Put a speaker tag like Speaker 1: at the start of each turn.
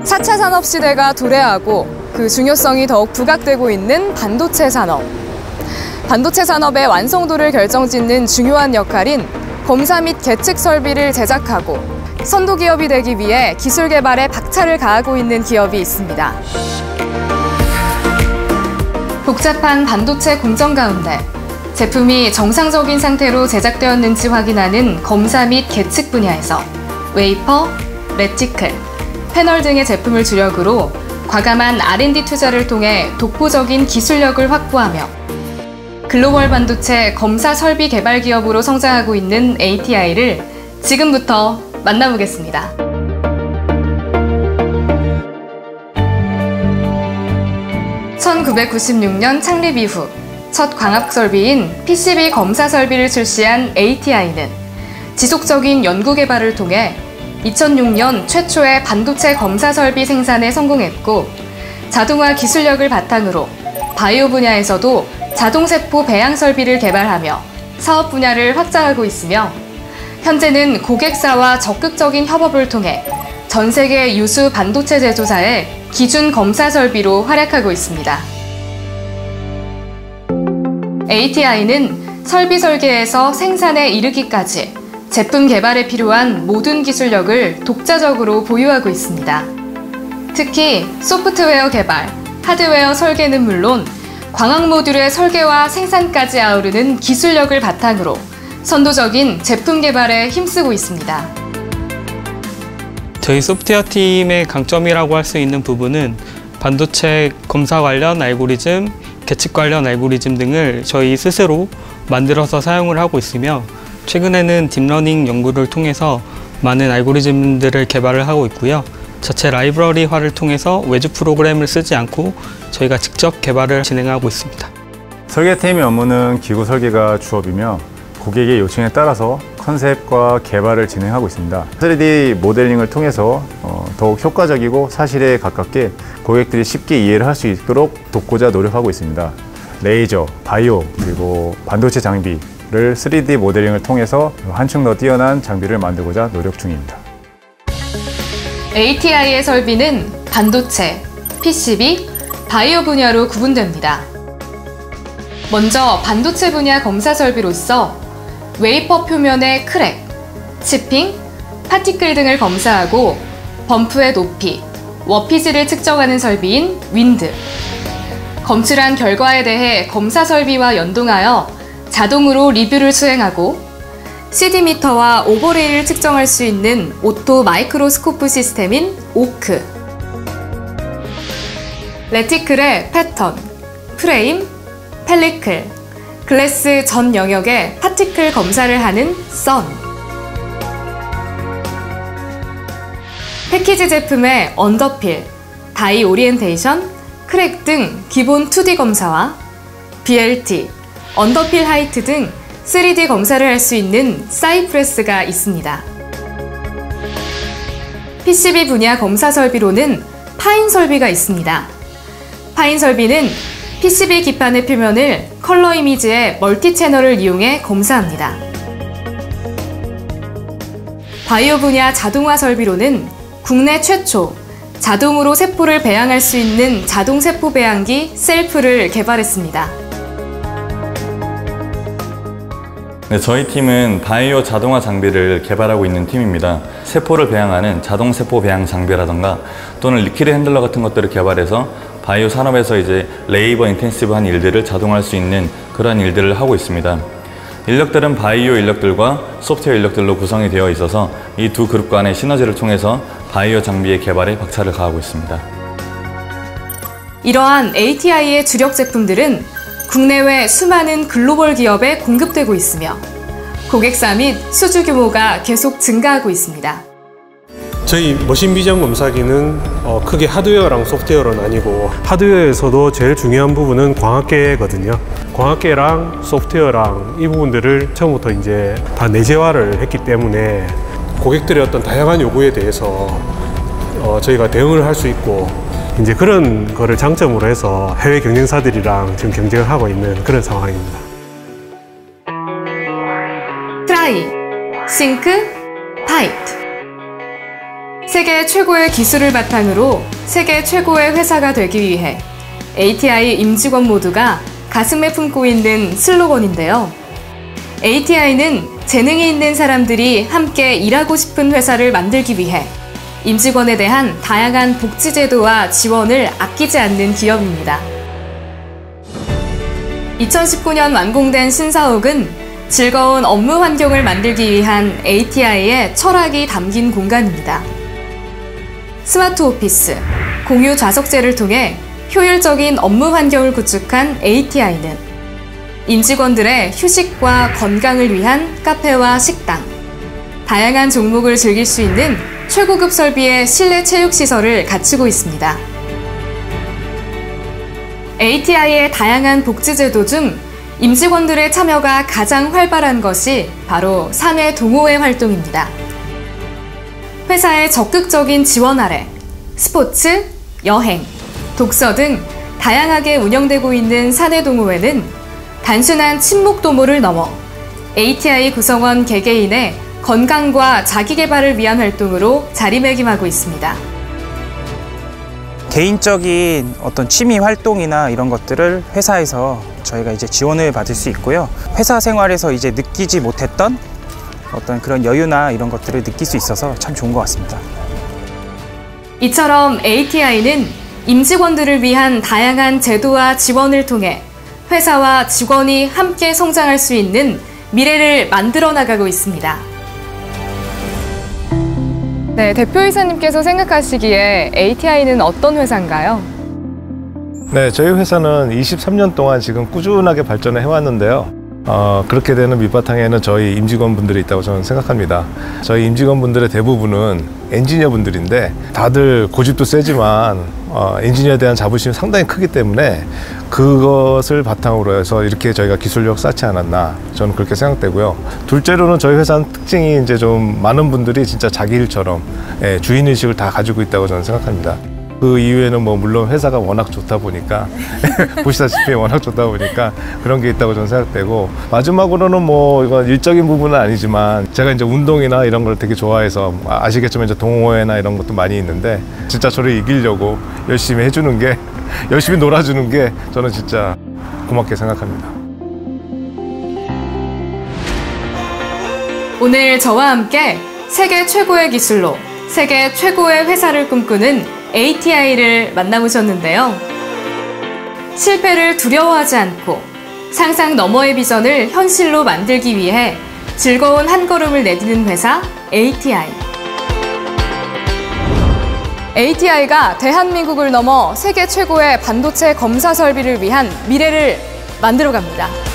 Speaker 1: 4차 산업시대가 도래하고 그 중요성이 더욱 부각되고 있는 반도체 산업. 반도체 산업의 완성도를 결정짓는 중요한 역할인 검사 및 계측 설비를 제작하고 선도 기업이 되기 위해 기술 개발에 박차를 가하고 있는 기업이 있습니다. 복잡한 반도체 공정 가운데 제품이 정상적인 상태로 제작되었는지 확인하는 검사 및 계측 분야에서 웨이퍼, 레티클, 패널 등의 제품을 주력으로 과감한 R&D 투자를 통해 독보적인 기술력을 확보하며 글로벌 반도체 검사 설비 개발 기업으로 성장하고 있는 ATI를 지금부터 만나보겠습니다. (1996년) 창립 이후 첫 광학 설비인 PCB 검사 설비를 출시한 ATI는 지속적인 연구 개발을 통해 2006년 최초의 반도체 검사 설비 생산에 성공했고, 자동화 기술력을 바탕으로 바이오 분야에서도 자동세포 배양 설비를 개발하며 사업 분야를 확장하고 있으며, 현재는 고객사와 적극적인 협업을 통해 전 세계 유수 반도체 제조사의 기준 검사 설비로 활약하고 있습니다. ATI는 설비 설계에서 생산에 이르기까지 제품 개발에 필요한 모든 기술력을 독자적으로 보유하고 있습니다. 특히 소프트웨어 개발, 하드웨어 설계는 물론 광학 모듈의 설계와 생산까지 아우르는 기술력을 바탕으로 선도적인 제품 개발에 힘쓰고 있습니다.
Speaker 2: 저희 소프트웨어 팀의 강점이라고 할 수 있는 부분은 반도체 검사 관련 알고리즘, 계측 관련 알고리즘 등을 저희 스스로 만들어서 사용을 하고 있으며, 최근에는 딥러닝 연구를 통해서 많은 알고리즘들을 개발을 하고 있고요. 자체 라이브러리화를 통해서 외주 프로그램을 쓰지 않고 저희가 직접 개발을 진행하고 있습니다.
Speaker 3: 설계팀의 업무는 기구 설계가 주업이며 고객의 요청에 따라서 컨셉과 개발을 진행하고 있습니다. 3D 모델링을 통해서 더욱 효과적이고 사실에 가깝게 고객들이 쉽게 이해를 할 수 있도록 돕고자 노력하고 있습니다. 레이저, 바이오, 그리고 반도체 장비를 3D 모델링을 통해서 한층 더 뛰어난 장비를 만들고자 노력 중입니다.
Speaker 1: ATI의 설비는 반도체, PCB, 바이오 분야로 구분됩니다. 먼저 반도체 분야 검사 설비로서 웨이퍼 표면의 크랙, 치핑, 파티클 등을 검사하고 범프의 높이, 워피지를 측정하는 설비인 윈드, 검출한 결과에 대해 검사 설비와 연동하여 자동으로 리뷰를 수행하고 CD미터와 오버레이를 측정할 수 있는 오토 마이크로스코프 시스템인 오크, 레티클의 패턴, 프레임, 펠리클, 글래스 전 영역의 파티클 검사를 하는 선, 패키지 제품의 언더필, 다이 오리엔테이션, 크랙 등 기본 2D 검사와 BLT, 언더필 하이트 등 3D 검사를 할 수 있는 사이프레스가 있습니다. PCB 분야 검사 설비로는 파인 설비가 있습니다. 파인 설비는 PCB 기판의 표면을 컬러 이미지의 멀티 채널을 이용해 검사합니다. 바이오 분야 자동화 설비로는 국내 최초 자동으로 세포를 배양할 수 있는 자동 세포 배양기 셀프를 개발했습니다.
Speaker 4: 네, 저희 팀은 바이오 자동화 장비를 개발하고 있는 팀입니다. 세포를 배양하는 자동 세포 배양 장비라던가 또는 리퀴드 핸들러 같은 것들을 개발해서 바이오 산업에서 이제 레이버 인텐시브한 일들을 자동화할 수 있는 그러한 일들을 하고 있습니다. 인력들은 바이오 인력들과 소프트웨어 인력들로 구성이 되어 있어서 이 두 그룹 간의 시너지를 통해서 바이오 장비의 개발에 박차를 가하고 있습니다.
Speaker 1: 이러한 ATI의 주력 제품들은 국내외 수많은 글로벌 기업에 공급되고 있으며 고객사 및 수주 규모가 계속 증가하고 있습니다.
Speaker 5: 저희 머신 비전 검사기는 크게 하드웨어랑 소프트웨어로 나뉘고, 하드웨어에서도 제일 중요한 부분은 광학계거든요. 광학계랑 소프트웨어랑 이 부분들을 처음부터 이제 다 내재화를 했기 때문에 고객들의 어떤 다양한 요구에 대해서 저희가 대응을 할 수 있고, 이제 그런 거를 장점으로 해서 해외 경쟁사들이랑 지금 경쟁을 하고 있는 그런 상황입니다.
Speaker 1: 트라이, 싱크, 파이트. 세계 최고의 기술을 바탕으로 세계 최고의 회사가 되기 위해 ATI 임직원 모두가 가슴에 품고 있는 슬로건인데요. ATI는 재능이 있는 사람들이 함께 일하고 싶은 회사를 만들기 위해 임직원에 대한 다양한 복지제도와 지원을 아끼지 않는 기업입니다. 2019년 완공된 신사옥은 즐거운 업무 환경을 만들기 위한 ATI의 철학이 담긴 공간입니다. 스마트 오피스, 공유 좌석제를 통해 효율적인 업무 환경을 구축한 ATI는 임직원들의 휴식과 건강을 위한 카페와 식당, 다양한 종목을 즐길 수 있는 최고급 설비의 실내 체육시설을 갖추고 있습니다. ATI의 다양한 복지제도 중 임직원들의 참여가 가장 활발한 것이 바로 사내 동호회 활동입니다. 회사의 적극적인 지원 아래 스포츠, 여행, 독서 등 다양하게 운영되고 있는 사내 동호회는 단순한 친목 도모를 넘어 ATI 구성원 개개인의 건강과 자기개발을 위한 활동으로 자리매김하고 있습니다.
Speaker 6: 개인적인 어떤 취미 활동이나 이런 것들을 회사에서 저희가 이제 지원을 받을 수 있고요. 회사 생활에서 이제 느끼지 못했던 어떤 그런 여유나 이런 것들을 느낄 수 있어서 참 좋은 것 같습니다.
Speaker 1: 이처럼 ATI는 임직원들을 위한 다양한 제도와 지원을 통해 회사와 직원이 함께 성장할 수 있는 미래를 만들어 나가고 있습니다.
Speaker 7: 네, 대표이사님께서 생각하시기에 ATI는 어떤 회사인가요?
Speaker 8: 네, 저희 회사는 23년 동안 지금 꾸준하게 발전을 해왔는데요. 그렇게 되는 밑바탕에는 저희 임직원분들이 있다고 저는 생각합니다. 저희 임직원분들의 대부분은 엔지니어분들인데 다들 고집도 세지만 엔지니어에 대한 자부심이 상당히 크기 때문에 그것을 바탕으로 해서 이렇게 저희가 기술력 쌓지 않았나 저는 그렇게 생각되고요. 둘째로는 저희 회사는 특징이 이제 좀 많은 분들이 진짜 자기 일처럼 주인의식을 다 가지고 있다고 저는 생각합니다. 그 이후에는 뭐 물론 회사가 워낙 좋다 보니까 보시다시피 워낙 좋다 보니까 그런 게 있다고 저는 생각되고, 마지막으로는 뭐 이건 일적인 부분은 아니지만 제가 이제 운동이나 이런 걸 되게 좋아해서 아시겠지만 이제 동호회나 이런 것도 많이 있는데 진짜 저를 이기려고 열심히 해주는 게, 열심히 놀아주는 게 저는 진짜 고맙게 생각합니다.
Speaker 1: 오늘 저와 함께 세계 최고의 기술로 세계 최고의 회사를 꿈꾸는 ATI를 만나보셨는데요. 실패를 두려워하지 않고 상상 너머의 비전을 현실로 만들기 위해 즐거운 한 걸음을 내디딘 회사 ATI.
Speaker 7: ATI가 대한민국을 넘어 세계 최고의 반도체 검사 설비를 위한 미래를 만들어갑니다.